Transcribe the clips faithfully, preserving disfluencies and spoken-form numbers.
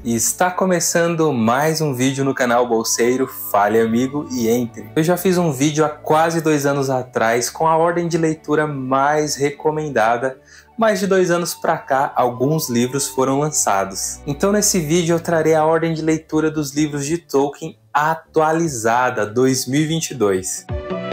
E está começando mais um vídeo no canal Bolseiro, fale amigo e entre. Eu já fiz um vídeo há quase dois anos atrás com a ordem de leitura mais recomendada, mas de dois anos pra cá alguns livros foram lançados. Então nesse vídeo eu trarei a ordem de leitura dos livros de Tolkien atualizada dois mil e vinte e dois.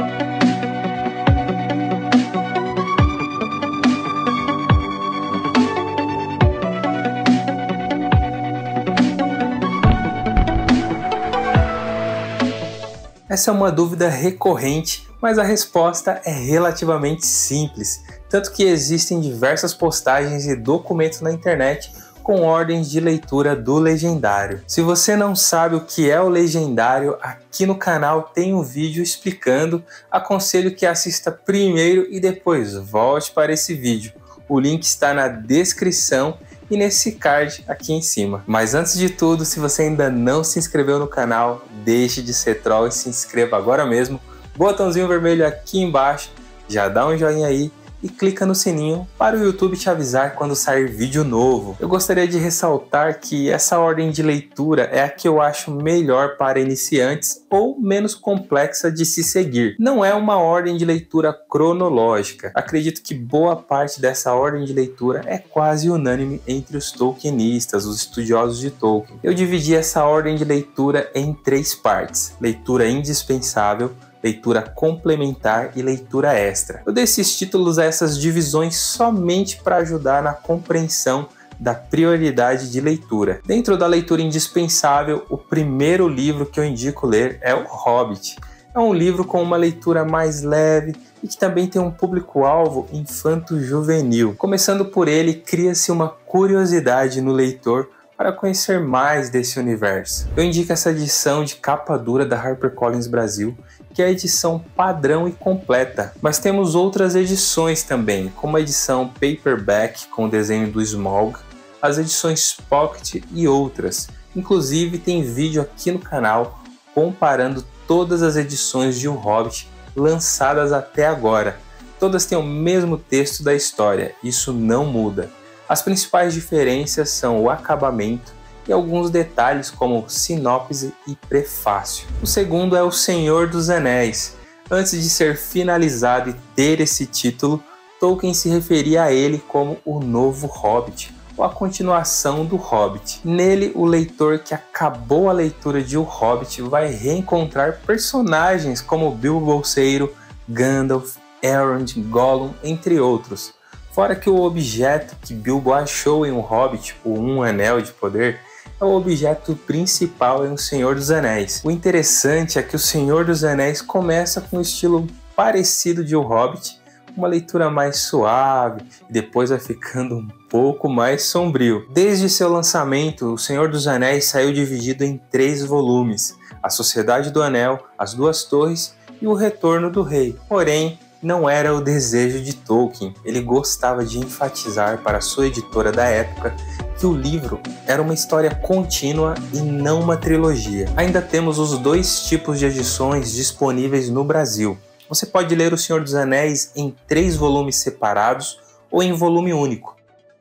Essa é uma dúvida recorrente, mas a resposta é relativamente simples, tanto que existem diversas postagens e documentos na internet com ordens de leitura do Legendário. Se você não sabe o que é o Legendário, aqui no canal tem um vídeo explicando, aconselho que assista primeiro e depois volte para esse vídeo. O link está na descrição e nesse card aqui em cima. Mas antes de tudo, se você ainda não se inscreveu no canal, deixe de ser troll e se inscreva agora mesmo. Botãozinho vermelho aqui embaixo, já dá um joinha aí e clica no sininho para o YouTube te avisar quando sair vídeo novo. Eu gostaria de ressaltar que essa ordem de leitura é a que eu acho melhor para iniciantes ou menos complexa de se seguir. Não é uma ordem de leitura cronológica. Acredito que boa parte dessa ordem de leitura é quase unânime entre os tolkienistas, os estudiosos de Tolkien. Eu dividi essa ordem de leitura em três partes: leitura indispensável, leitura complementar e leitura extra. Eu dei esses títulos a essas divisões somente para ajudar na compreensão da prioridade de leitura. Dentro da leitura indispensável, o primeiro livro que eu indico ler é O Hobbit. É um livro com uma leitura mais leve e que também tem um público-alvo infanto-juvenil. Começando por ele, cria-se uma curiosidade no leitor para conhecer mais desse universo. Eu indico essa edição de capa dura da HarperCollins Brasil, que é a edição padrão e completa, mas temos outras edições também, como a edição paperback com o desenho do Smaug, as edições pocket e outras. Inclusive tem vídeo aqui no canal comparando todas as edições de O Hobbit lançadas até agora. Todas têm o mesmo texto da história, isso não muda. As principais diferenças são o acabamento e alguns detalhes como sinopse e prefácio. O segundo é O Senhor dos Anéis. Antes de ser finalizado e ter esse título, Tolkien se referia a ele como o novo Hobbit, ou a continuação do Hobbit. Nele, o leitor que acabou a leitura de O Hobbit vai reencontrar personagens como Bilbo Bolseiro, Gandalf, Elrond, Gollum, entre outros. Fora que o objeto que Bilbo achou em O Hobbit, o Um Anel de Poder, é o objeto principal em O Senhor dos Anéis. O interessante é que O Senhor dos Anéis começa com um estilo parecido de O Hobbit, uma leitura mais suave, e depois vai ficando um pouco mais sombrio. Desde seu lançamento, O Senhor dos Anéis saiu dividido em três volumes: A Sociedade do Anel, As Duas Torres e O Retorno do Rei. Porém, não era o desejo de Tolkien. Ele gostava de enfatizar para sua editora da época que o livro era uma história contínua e não uma trilogia. Ainda temos os dois tipos de edições disponíveis no Brasil. Você pode ler O Senhor dos Anéis em três volumes separados ou em volume único.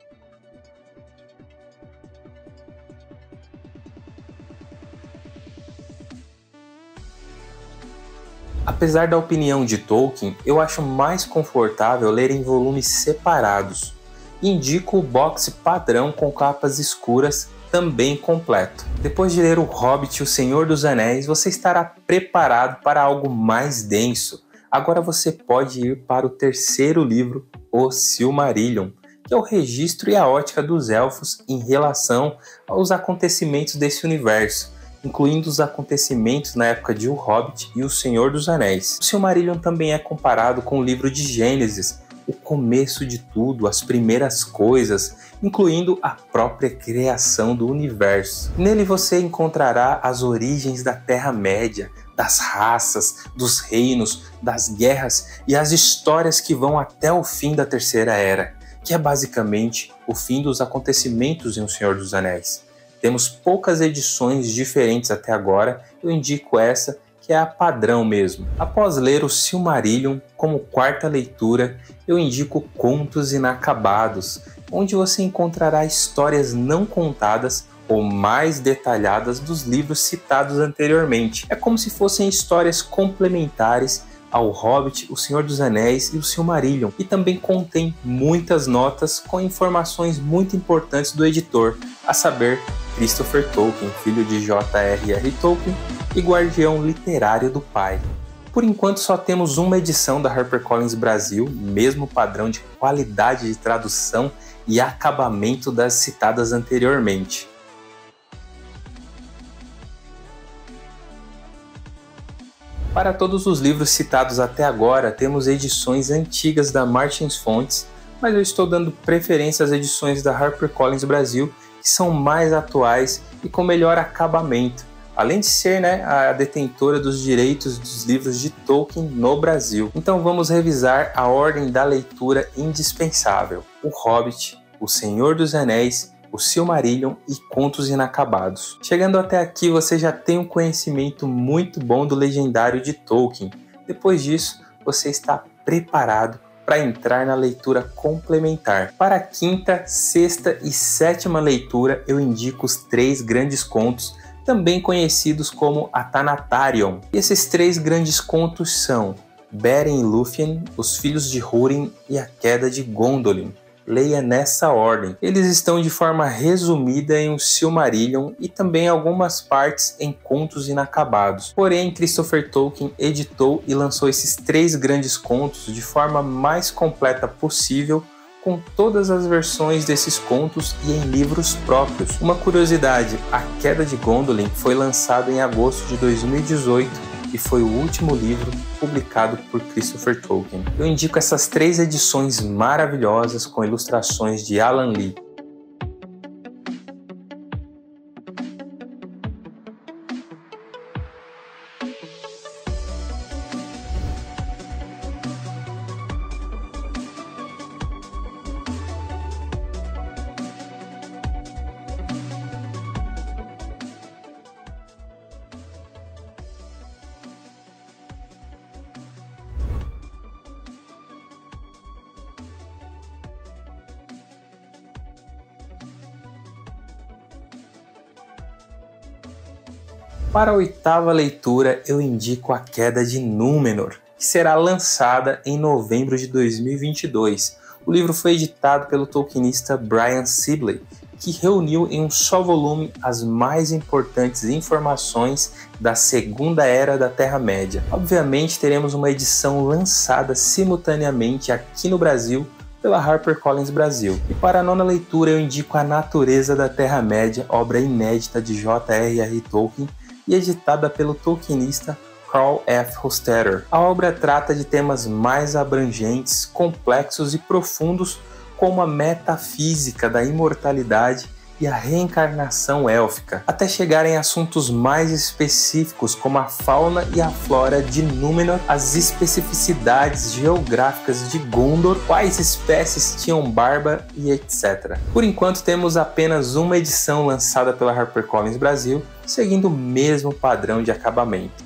Apesar da opinião de Tolkien, eu acho mais confortável ler em volumes separados. Indico o box padrão com capas escuras, também completo. Depois de ler O Hobbit e O Senhor dos Anéis, você estará preparado para algo mais denso. Agora você pode ir para o terceiro livro, O Silmarillion, que é o registro e a ótica dos elfos em relação aos acontecimentos desse universo, incluindo os acontecimentos na época de O Hobbit e O Senhor dos Anéis. O Silmarillion também é comparado com o livro de Gênesis, o começo de tudo, as primeiras coisas, incluindo a própria criação do universo. Nele você encontrará as origens da Terra-média, das raças, dos reinos, das guerras e as histórias que vão até o fim da Terceira Era, que é basicamente o fim dos acontecimentos em O Senhor dos Anéis. Temos poucas edições diferentes até agora, eu indico essa, que é a padrão mesmo. Após ler o Silmarillion como quarta leitura, eu indico Contos Inacabados, onde você encontrará histórias não contadas ou mais detalhadas dos livros citados anteriormente. É como se fossem histórias complementares ao Hobbit, O Senhor dos Anéis e o Silmarillion, e também contém muitas notas com informações muito importantes do editor, a saber, Christopher Tolkien, filho de J R R Tolkien e guardião literário do pai. Por enquanto só temos uma edição da HarperCollins Brasil, mesmo padrão de qualidade de tradução e acabamento das citadas anteriormente. Para todos os livros citados até agora, temos edições antigas da Martins Fontes, mas eu estou dando preferência às edições da HarperCollins Brasil, que são mais atuais e com melhor acabamento, além de ser, né, a detentora dos direitos dos livros de Tolkien no Brasil. Então vamos revisar a ordem da leitura indispensável: O Hobbit, O Senhor dos Anéis, O Silmarillion e Contos Inacabados. Chegando até aqui, você já tem um conhecimento muito bom do legendário de Tolkien. Depois disso, você está preparado para entrar na leitura complementar. Para a quinta, sexta e sétima leitura, eu indico os três grandes contos, também conhecidos como Atanatárion. E esses três grandes contos são Beren e Lúthien, Os Filhos de Húrin e A Queda de Gondolin. Leia nessa ordem. Eles estão de forma resumida em O Silmarillion e também algumas partes em Contos Inacabados. Porém, Christopher Tolkien editou e lançou esses três grandes contos de forma mais completa possível, com todas as versões desses contos e em livros próprios. Uma curiosidade, A Queda de Gondolin foi lançado em agosto de dois mil e dezoito e foi o último livro publicado por Christopher Tolkien. Eu indico essas três edições maravilhosas com ilustrações de Alan Lee. Para a oitava leitura, eu indico A Queda de Númenor, que será lançada em novembro de dois mil e vinte e dois. O livro foi editado pelo tolkienista Brian Sibley, que reuniu em um só volume as mais importantes informações da Segunda Era da Terra-média. Obviamente, teremos uma edição lançada simultaneamente aqui no Brasil pela HarperCollins Brasil. E para a nona leitura, eu indico A Natureza da Terra-média, obra inédita de J R R Tolkien, e editada pelo tolkienista Carl F. Hostetter. A obra trata de temas mais abrangentes, complexos e profundos, como a metafísica da imortalidade e a reencarnação élfica, até chegar em assuntos mais específicos como a fauna e a flora de Númenor, as especificidades geográficas de Gondor, quais espécies tinham barba e etcétera. Por enquanto temos apenas uma edição lançada pela HarperCollins Brasil, seguindo o mesmo padrão de acabamento.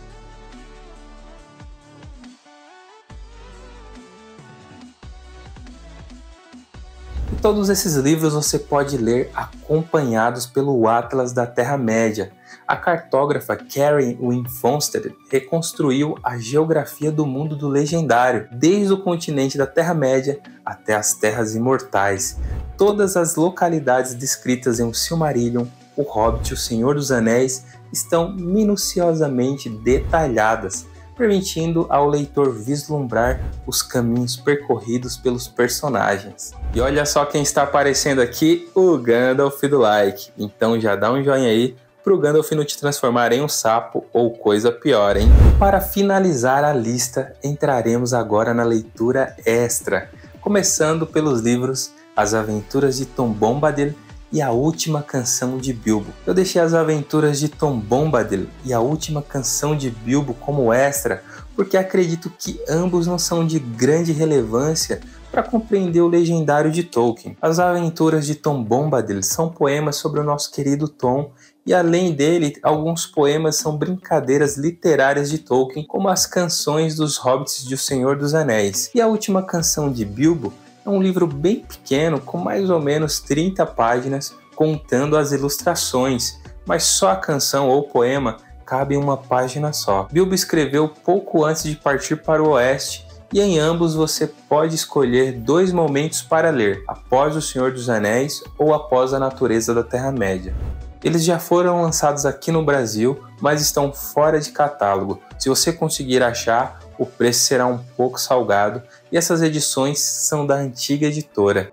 E todos esses livros você pode ler acompanhados pelo Atlas da Terra-média. A cartógrafa Karen Wynne Fonstad reconstruiu a geografia do mundo do legendário, desde o continente da Terra-média até as Terras Imortais. Todas as localidades descritas em O Silmarillion, O Hobbit e O Senhor dos Anéis estão minuciosamente detalhadas, permitindo ao leitor vislumbrar os caminhos percorridos pelos personagens. E olha só quem está aparecendo aqui, o Gandalf do like. Então já dá um joinha aí pro Gandalf não te transformar em um sapo ou coisa pior, hein? Para finalizar a lista, entraremos agora na leitura extra, começando pelos livros As Aventuras de Tom Bombadil e A Última Canção de Bilbo. Eu deixei As Aventuras de Tom Bombadil e A Última Canção de Bilbo como extra, porque acredito que ambos não são de grande relevância para compreender o legendário de Tolkien. As Aventuras de Tom Bombadil são poemas sobre o nosso querido Tom, e além dele, alguns poemas são brincadeiras literárias de Tolkien, como as canções dos Hobbits de O Senhor dos Anéis. E A Última Canção de Bilbo é um livro bem pequeno, com mais ou menos trinta páginas, contando as ilustrações, mas só a canção ou poema cabe em uma página só. Bilbo escreveu pouco antes de partir para o oeste, e em ambos você pode escolher dois momentos para ler, após O Senhor dos Anéis ou após A Natureza da Terra-média. Eles já foram lançados aqui no Brasil, mas estão fora de catálogo. Se você conseguir achar, o preço será um pouco salgado, e essas edições são da antiga editora.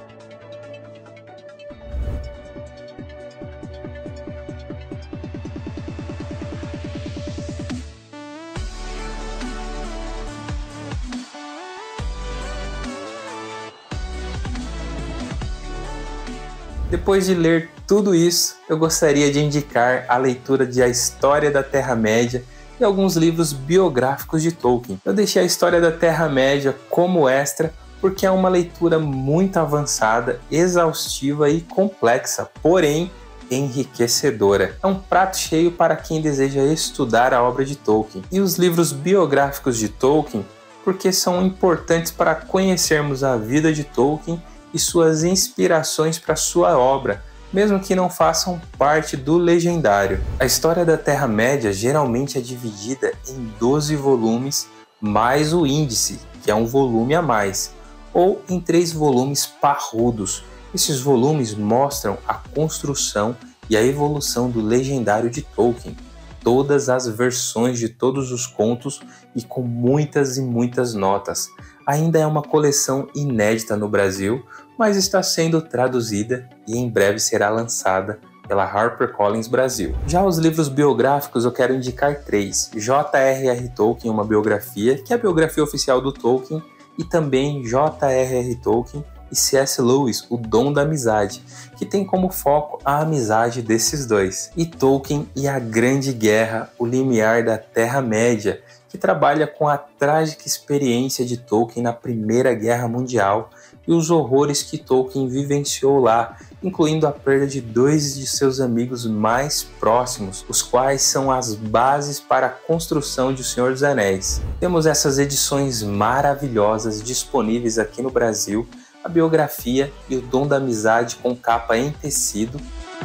Depois de ler tudo isso, eu gostaria de indicar a leitura de A História da Terra-média e alguns livros biográficos de Tolkien. Eu deixei A História da Terra-média como extra porque é uma leitura muito avançada, exaustiva e complexa, porém enriquecedora. É um prato cheio para quem deseja estudar a obra de Tolkien. E os livros biográficos de Tolkien porque são importantes para conhecermos a vida de Tolkien e suas inspirações para sua obra, mesmo que não façam parte do legendário. A História da Terra-média geralmente é dividida em doze volumes, mais o índice, que é um volume a mais, ou em três volumes parrudos. Esses volumes mostram a construção e a evolução do legendário de Tolkien, todas as versões de todos os contos e com muitas e muitas notas. Ainda é uma coleção inédita no Brasil, mas está sendo traduzida e em breve será lançada pela HarperCollins Brasil. Já os livros biográficos eu quero indicar três. J R R Tolkien, uma biografia, que é a biografia oficial do Tolkien, e também J R R Tolkien e C S Lewis, O Dom da Amizade, que tem como foco a amizade desses dois. E Tolkien e a Grande Guerra, O Limiar da Terra-média, que trabalha com a trágica experiência de Tolkien na Primeira Guerra Mundial e os horrores que Tolkien vivenciou lá, incluindo a perda de dois de seus amigos mais próximos, os quais são as bases para a construção de O Senhor dos Anéis. Temos essas edições maravilhosas disponíveis aqui no Brasil, a biografia e O Dom da Amizade com capa em tecido.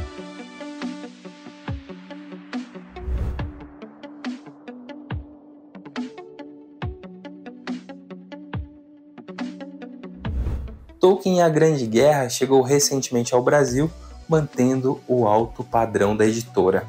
Tolkien e a Grande Guerra chegou recentemente ao Brasil, mantendo o alto padrão da editora.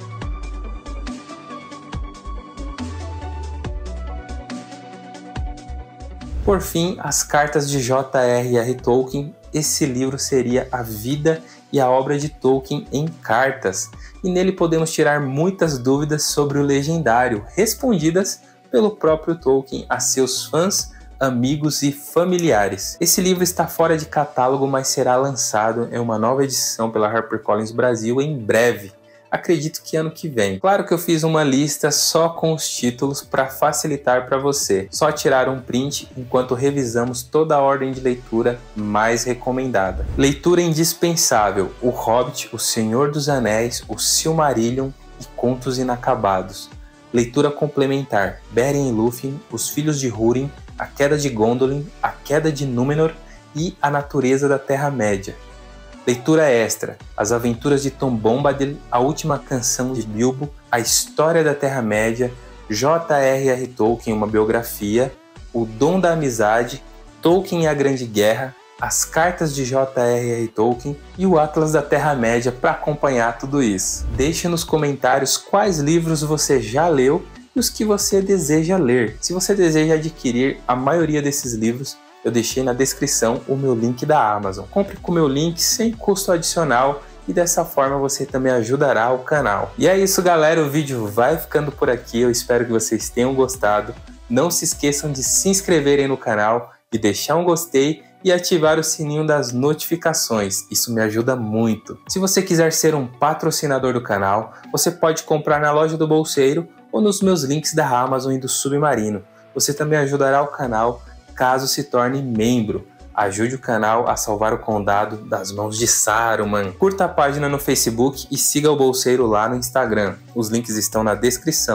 Por fim, As Cartas de J R R Tolkien. Esse livro seria a vida e a obra de Tolkien em cartas, e nele podemos tirar muitas dúvidas sobre o legendário, respondidas pelo próprio Tolkien a seus fãs, amigos e familiares. Esse livro está fora de catálogo, mas será lançado em uma nova edição pela HarperCollins Brasil em breve. Acredito que ano que vem. Claro que eu fiz uma lista só com os títulos para facilitar para você. Só tirar um print enquanto revisamos toda a ordem de leitura mais recomendada. Leitura indispensável: O Hobbit, O Senhor dos Anéis, O Silmarillion e Contos Inacabados. Leitura complementar: Beren e Lúthien, Os Filhos de Húrin, A Queda de Gondolin, A Queda de Númenor e A Natureza da Terra-média. Leitura extra: As Aventuras de Tom Bombadil, A Última Canção de Bilbo, A História da Terra-média, J R R Tolkien, uma biografia, O Dom da Amizade, Tolkien e a Grande Guerra, As Cartas de J R R Tolkien e o Atlas da Terra-média para acompanhar tudo isso. Deixe nos comentários quais livros você já leu e os que você deseja ler. Se você deseja adquirir a maioria desses livros, eu deixei na descrição o meu link da Amazon. Compre com o meu link sem custo adicional e dessa forma você também ajudará o canal. E é isso, galera, o vídeo vai ficando por aqui. Eu espero que vocês tenham gostado. Não se esqueçam de se inscreverem no canal, de deixar um gostei e ativar o sininho das notificações. Isso me ajuda muito. Se você quiser ser um patrocinador do canal, você pode comprar na loja do Bolseiro ou nos meus links da Amazon e do Submarino. Você também ajudará o canal caso se torne membro. Ajude o canal a salvar o condado das mãos de Saruman. Curta a página no Facebook e siga o Bolseiro lá no Instagram. Os links estão na descrição.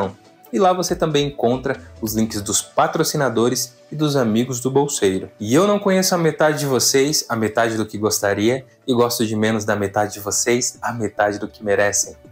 e lá você também encontra os links dos patrocinadores e dos amigos do bolseiro. E eu não conheço a metade de vocês, a metade do que gostaria, e gosto de menos da metade de vocês, a metade do que merecem.